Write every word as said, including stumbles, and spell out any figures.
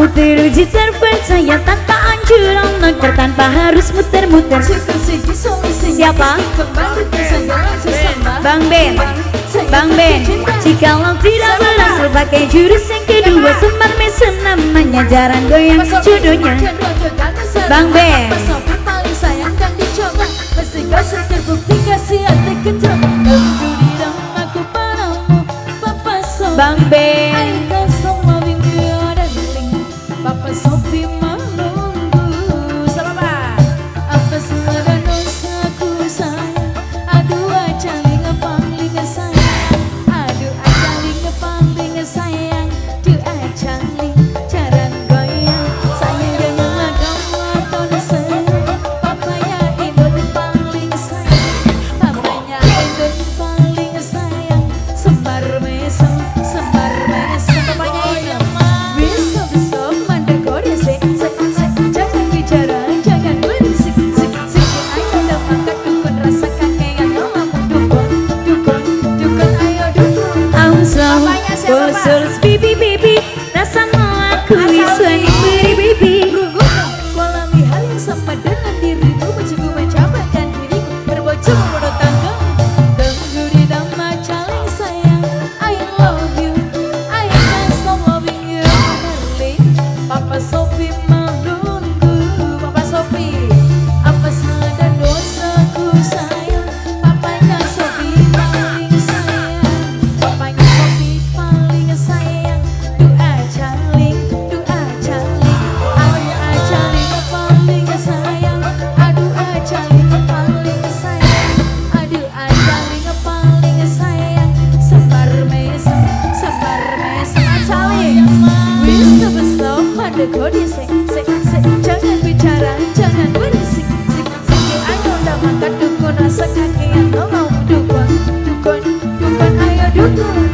teruji terpercaya tanpa anjuran langkah tanpa harus muter-muter. Siapa? Bang Ben, Bang Ben. Jikalau tidak berhasil pakai jurus yang kedua, semar mesem namanya jarang goyang jodohnya. Bang Ben. Bang Ben. Papa Sophie menunggu. Selamat. Apa salah dosaku sayang? Aduh ajaling paling sayang. Aduh ajaling paling sayang. Duh ajaling jarang goyang. Sayang jangan kamu atau sayang. Papanya indot paling sayang. Papanya indot paling sayang. Sembar mesem, sembar mesem. Papanya indot. Bosos bibi bibi rasa mau aku isuan beri bibi. Walau hal yang sama dengan dirimu, mencoba mencapakan diriku berbocor menurut tangga. Tunggu di dalam caling sayang, I love you, I can't stop loving you, darling. Papa Sophie menunggu. Papa Sophie, apa salah dan dosaku sayang? Papanya Sophie paling sayang. Papanya Sophie sayang, doa caling, doa caling, aduh ajaling paling sayang, aduh ajaling paling sayang, aduh ajaling paling sayang, sebar mesem, sebar mesem ajaling, bisa besok pada kode se, se, se, jangan bicara, jangan berisik, sik, sik, ayo dah makan dukun rasa kakean, tolong dukun, dukun, dukun, ayo dukun.